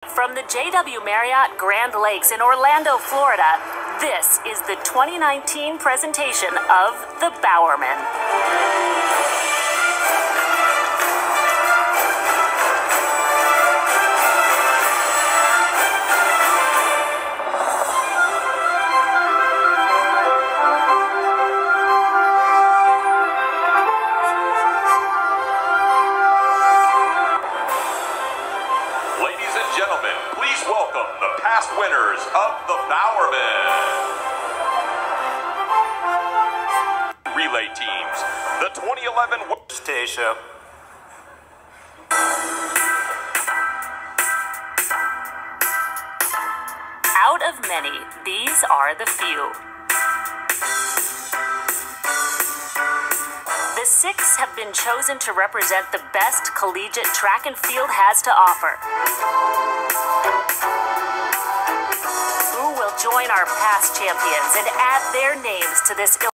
From the JW Marriott Grand Lakes in Orlando, Florida, this is the 2019 presentation of the Bowerman. Gentlemen, please welcome the past winners of the Bowerman relay teams. The 2011 Stacia. Out of many, these are the few. The 6 have been chosen to represent the best collegiate track and field has to offer. Who will join our past champions and add their names to this